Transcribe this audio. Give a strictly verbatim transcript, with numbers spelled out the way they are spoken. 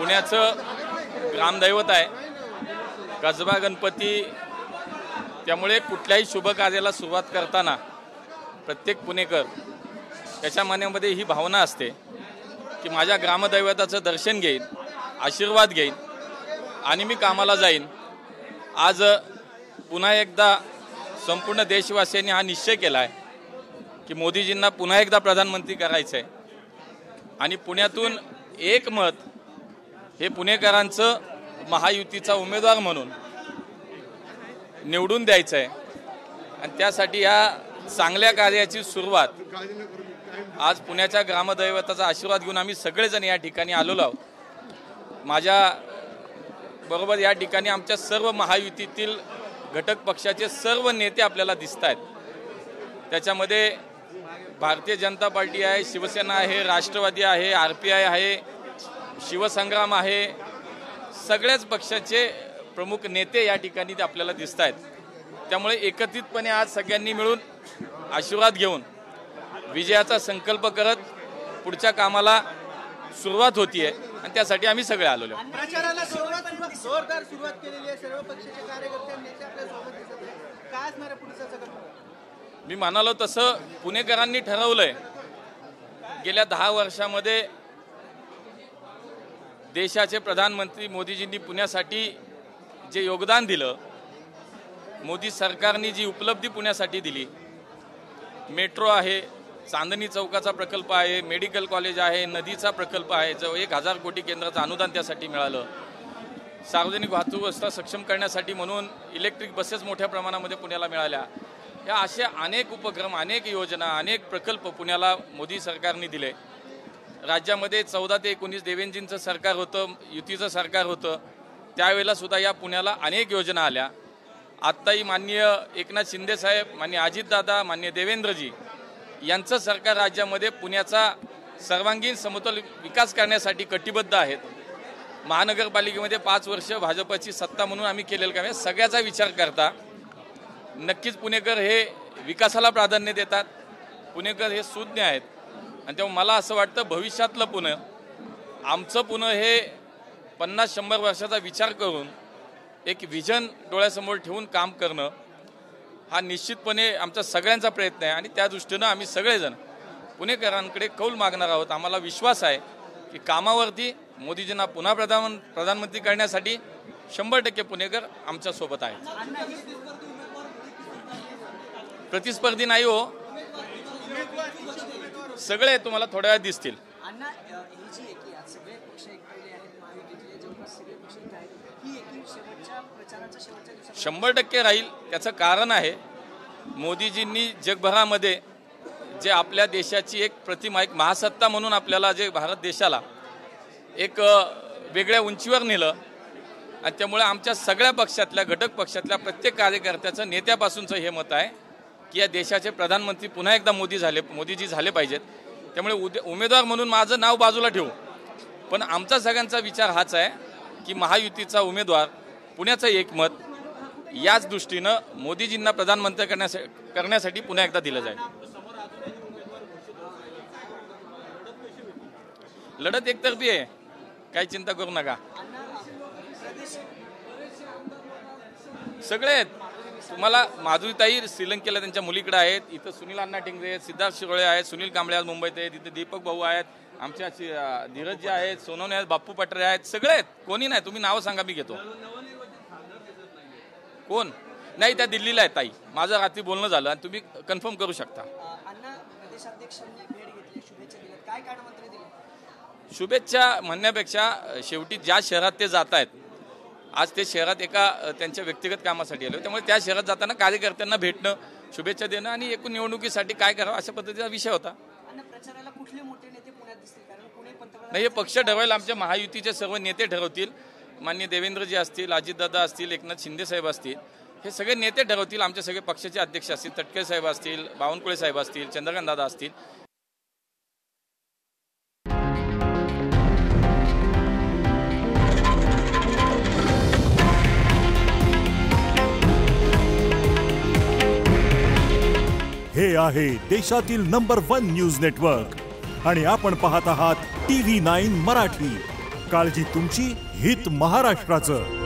पुण्याचं ग्रामदैवत आहे कसबा गणपती। त्यामुळे कुठल्याही शुभ कार्याला सुरुवात करताना प्रत्येक पुणेकर त्याच्या मनामध्ये ही भावना असते की माझ्या ग्रामदैवताचं दर्शन घेईन, आशीर्वाद घेईन आणि मी कामाला जाईन। आज पुन्हा एकदा संपूर्ण देशवासियांनी हा निश्चय केला आहे की मोदीजींना पुन्हा एकदा प्रधानमंत्री करायचं आहे आणि पुण्यातून एक मत हे पुणेकरांचं महायुतीचा उमेदवार म्हणून निवडून द्यायचं आहे। आणि त्यासाठी या चांगल्या कार्याची सुरुवात आज पुण्याच्या ग्रामदैवताचा आशीर्वाद घेऊन आम्ही सगळेजण या ठिकाणी आलेलो आहोत। माझ्या बरोबर या ठिकाणी आमच्या सर्व महायुतीतील घटक पक्षाचे सर्व नेते आपल्याला दिसत आहेत। त्याच्यामध्ये भारतीय जनता पार्टी आहे, शिवसेना आहे, राष्ट्रवादी आहे, आर पी आय आहे, शिवसंग्राम आहे, सगळ्याच पक्षाचे प्रमुख नेते या ठिकाणी आपल्याला दिसत आहेत। त्यामुळे एकत्रितपणे आज सगळ्यांनी मिळून आशीर्वाद घेऊन विजयाचा संकल्प करत पुढच्या कामाला सुरुवात होतीये आणि त्यासाठी आम्ही सगळे आलेलो आहोत। प्रचाराला सुरुवात जोरदार सुरुवात केलेली आहे, सर्व पक्षाचे कार्यकर्ते नेते आपल्या सोबत दिसत आहेत। काय असणार पुढचा सगळं? मी म्हणालो तसं पुणेकरांनी ठरवलंय गेल्या दहा वर्षामध्ये देशाचे प्रधानमंत्री मोदीजींनी पुण्यासाठी जे योगदान दिलं, मोदी सरकारने जी उपलब्धी पुण्यासाठी दिली, मेट्रो आहे, चांदणी चौकाचा प्रकल्प आहे, मेडिकल कॉलेज आहे, नदीचा प्रकल्प आहे, जो एक हजार कोटी केंद्राचं अनुदान त्यासाठी मिळालं, सार्वजनिक वाहतूक व्यवस्था सक्षम करण्यासाठी म्हणून इलेक्ट्रिक बसेस मोठ्या प्रमाणामध्ये पुण्याला मिळाल्या। या अशा अनेक उपक्रम, अनेक योजना, अनेक प्रकल्प पुण्याला मोदी सरकारने दिले। राज्यामध्ये चौदा ते एकोणीस देवेंद्रजींचं सरकार होतं, युतीचं सरकार होतं, त्यावेळेला सुद्धा या पुण्याला अनेक योजना आल्या। आत्ताही माननीय एकनाथ शिंदे साहेब, माननीय अजितदादा, माननीय देवेंद्रजी यांचं सरकार राज्यामध्ये पुण्याचा सर्वांगीण समतोल विकास करण्यासाठी कटिबद्ध आहेत। महानगरपालिकेमध्ये पाच वर्ष भाजपची सत्ता म्हणून आम्ही केलेलं काम, सगळ्याचा विचार करता नक्कीच पुणेकर हे विकासाला प्राधान्य देतात, पुणेकर हे सुज्ञ आहेत। आणि तेव्हा मला असं वाटतं भविष्यातलं पुणे, आमचं पुणे हे पन्नास शंभर वर्षाचा विचार करून एक विजन डोळ्यासमोर ठेवून काम करणं हा निश्चितपणे आमचा सगळ्यांचा प्रयत्न आहे। आणि त्या दृष्टीनं आम्ही सगळेजण पुणेकरांकडे कौल मागणार आहोत। आम्हाला विश्वास आहे की कामावरती मोदीजींना पुन्हा प्रधान प्रधानमंत्री करण्यासाठी शंभर टक्के पुणेकर आमच्या सोबत आहेत। प्रतिस्पर्धी नाही हो, सगळे तुम्हाला थोड्या वेळात दिसतील। शंभर टक्के राहील। त्याचं कारण आहे मोदीजींनी जगभरामध्ये जे आपल्या देशाची एक प्रतिमा, एक महासत्ता म्हणून आपल्याला जे भारत देशाला एक वेगळ्या उंचीवर नेलं। आणि त्यामुळे आमच्या सगळ्या पक्षातल्या घटक पक्षातल्या प्रत्येक कार्यकर्त्याचं, नेत्यापासूनचं हे मत आहे की या देशाचे प्रधानमंत्री पुन्हा एकदा मोदी झाले मोदीजी झाले पाहिजेत। त्यामुळे उद्या उमेदवार म्हणून माझं नाव बाजूला ठेवू, पण आमचा सगळ्यांचा विचार हाच आहे की महायुतीचा उमेदवार, पुण्याचं एक मत, याच दृष्टीनं मोदीजींना प्रधानमंत्री करण्यासाठी करण्यासाठी पुन्हा एकदा दिलं जाईल। लढत एकतर्फी आहे, काही चिंता करू नका। सगळे आहेत, तुम्हाला माधुरीताई श्रीलंकेला त्यांच्या मुलीकडे आहेत, इथं सुनील अण्णा टिंगरे आहेत, सिद्धार्थ शिरोळे आहेत, सुनील कांबळे आज मुंबईत आहेत, इथे दीपक भाऊ आहेत, आमच्या धीरजजी आहेत, सोनवणे आहेत, बाप्पू पटरे आहेत, सगळे आहेत, कोणी नाही। तुम्ही नावं सांगा, मी घेतो। कोण नाही, त्या दिल्लीला आहेत ताई, माझं रात्री बोलणं झालं आणि तुम्ही कन्फर्म करू शकता। शुभेच्छा म्हणण्यापेक्षा शेवटी ज्या शहरात ते जात आहेत, आज ते शहरात एका त्यांच्या व्यक्तिगत कामासाठी आले, त्यामुळे त्या शहरात जाताना कार्यकर्त्यांना भेटणं, शुभेच्छा देणं आणि एकूण निवडणुकीसाठी काय करावं अशा पद्धतीचा विषय होता। नाही, हे पक्ष ठरवायला आमच्या महायुतीचे सर्व नेते ठरवतील। माननीय देवेंद्रजी असतील, अजितदादा असतील, एकनाथ शिंदे साहेब असतील, हे सगळे नेते ठरवतील। आमचे सगळे पक्षाचे अध्यक्ष असतील, तटकरे साहेब असतील, बावनकुळे साहेब असतील, चंद्रकांत दादा असतील। हे आहे देशातील नंबर वन न्यूज नेटवर्क आणि आपण पाहत आहात टी व्ही नाईन मराठी। काळजी तुमची, हित महाराष्ट्राचं.